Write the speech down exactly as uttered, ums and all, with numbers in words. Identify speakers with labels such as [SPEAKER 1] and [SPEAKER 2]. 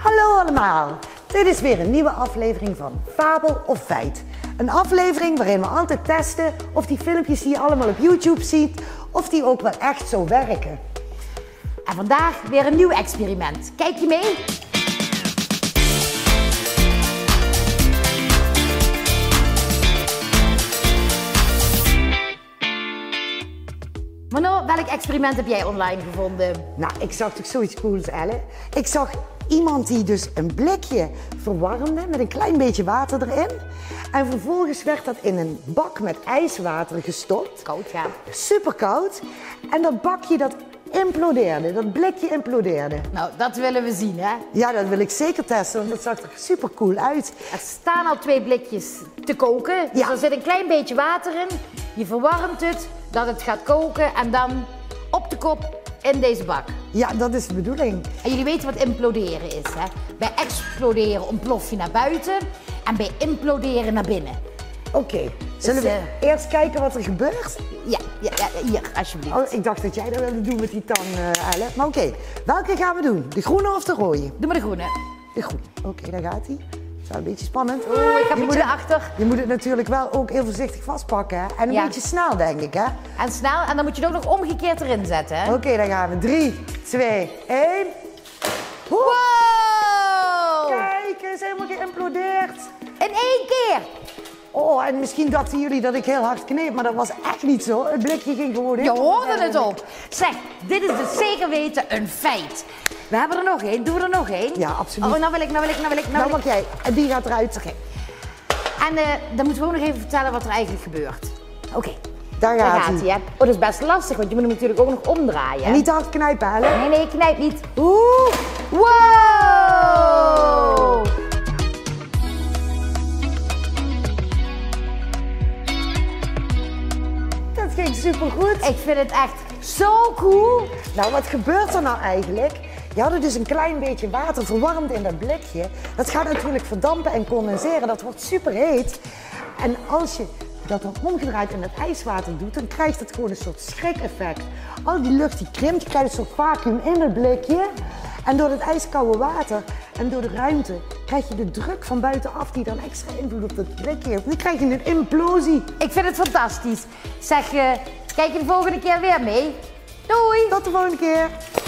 [SPEAKER 1] Hallo allemaal, dit is weer een nieuwe aflevering van Fabel of Feit. Een aflevering waarin we altijd testen of die filmpjes die je allemaal op YouTube ziet, of die ook wel echt zo werken.
[SPEAKER 2] En vandaag weer een nieuw experiment. Kijk je mee? Mano, welk experiment heb jij online gevonden?
[SPEAKER 1] Nou, ik zag toch zoiets cools, Elle. Ik zag iemand die dus een blikje verwarmde met een klein beetje water erin. En vervolgens werd dat in een bak met ijswater gestopt.
[SPEAKER 2] Koud, ja.
[SPEAKER 1] Super koud. En dat bakje dat implodeerde, dat blikje implodeerde.
[SPEAKER 2] Nou, dat willen we zien, hè?
[SPEAKER 1] Ja, dat wil ik zeker testen, want dat zag er super cool uit.
[SPEAKER 2] Er staan al twee blikjes te koken. Dus
[SPEAKER 1] Ja.
[SPEAKER 2] er zit een klein beetje water in. Je verwarmt het, dat het gaat koken en dan op de kop in deze bak.
[SPEAKER 1] Ja, dat is de bedoeling.
[SPEAKER 2] En jullie weten wat imploderen is, hè? Bij exploderen ontplof je naar buiten en bij imploderen naar binnen.
[SPEAKER 1] Oké, okay. Zullen
[SPEAKER 2] Dus,
[SPEAKER 1] we
[SPEAKER 2] uh,
[SPEAKER 1] eerst kijken wat er gebeurt?
[SPEAKER 2] Ja, ja, ja hier, alsjeblieft.
[SPEAKER 1] Oh, ik dacht dat jij dat wilde doen met die tang, uh, Elle. Maar oké, okay. Welke gaan we doen? De groene of de rode?
[SPEAKER 2] Doe maar de groene.
[SPEAKER 1] De groene. Oké, okay, daar gaat hij. Dat is wel een beetje spannend.
[SPEAKER 2] Oeh, ik ga een beetje achter.
[SPEAKER 1] Je moet het natuurlijk wel ook heel voorzichtig vastpakken, hè? En een
[SPEAKER 2] Ja.
[SPEAKER 1] beetje snel, denk ik, hè?
[SPEAKER 2] En snel, en dan moet je het ook nog omgekeerd erin zetten, hè?
[SPEAKER 1] Oké, okay, dan gaan we. drie, twee, één.
[SPEAKER 2] Wow!
[SPEAKER 1] Kijk, hij is helemaal geïmplodeerd.
[SPEAKER 2] In één keer!
[SPEAKER 1] Oh, en misschien dachten jullie dat ik heel hard kneep, maar dat was echt niet zo. Het blikje ging gewoon in.
[SPEAKER 2] Je hoorde het ook. Zeg, dit is dus zeker weten een feit. We hebben er nog één. Doen we er nog één?
[SPEAKER 1] Ja, absoluut.
[SPEAKER 2] Oh, nou wil ik, nou wil ik, nou wil ik, nou
[SPEAKER 1] Nou
[SPEAKER 2] wil
[SPEAKER 1] mag
[SPEAKER 2] ik.
[SPEAKER 1] jij. En die gaat eruit.
[SPEAKER 2] Oké. En uh, dan moeten we ook nog even vertellen wat er eigenlijk gebeurt. Oké. Okay.
[SPEAKER 1] Daar
[SPEAKER 2] Daar
[SPEAKER 1] gaat
[SPEAKER 2] gaat
[SPEAKER 1] hij.
[SPEAKER 2] hij, hè? Oh, dat is best lastig, want je moet hem natuurlijk ook nog omdraaien.
[SPEAKER 1] En niet te hard knijpen, hè?
[SPEAKER 2] Nee, nee, knijp niet.
[SPEAKER 1] Oeh.
[SPEAKER 2] Wow!
[SPEAKER 1] Dat ging supergoed.
[SPEAKER 2] Ik vind het echt zo cool.
[SPEAKER 1] Nou, wat gebeurt er nou eigenlijk? Je had dus een klein beetje water verwarmd in dat blikje. Dat gaat natuurlijk verdampen en condenseren. Dat wordt super heet. En als je dat dan omgedraaid in het ijswater doet, dan krijgt het gewoon een soort schrik-effect. Al die lucht die krimpt, je krijgt een soort vacuüm in het blikje. En door het ijskoude water en door de ruimte krijg je de druk van buitenaf die dan extra invloed op het blikje heeft. Dan krijg je een implosie.
[SPEAKER 2] Ik vind het fantastisch. Zeg, uh, kijk je de volgende keer weer mee? Doei!
[SPEAKER 1] Tot de volgende keer.